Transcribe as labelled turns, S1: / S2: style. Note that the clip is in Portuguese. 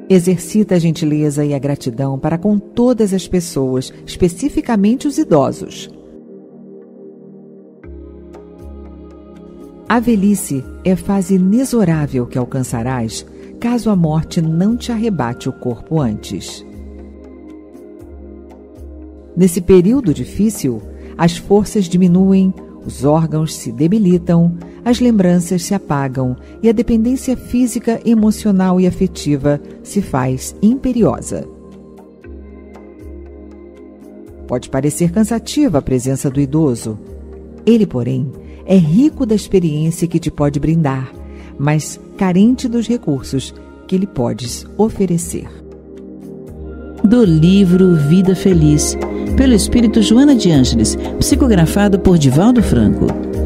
S1: Exercita a gentileza e a gratidão para com todas as pessoas, especificamente os idosos. A velhice é fase inexorável que alcançarás, caso a morte não te arrebate o corpo antes. Nesse período difícil, as forças diminuem, os órgãos se debilitam, as lembranças se apagam e a dependência física, emocional e afetiva se faz imperiosa. Pode parecer cansativa a presença do idoso. Ele, porém, é rico da experiência que te pode brindar, mas carente dos recursos que lhe podes oferecer.
S2: Do livro Vida Feliz, pelo espírito Joana de Ângeles, psicografado por Divaldo Franco.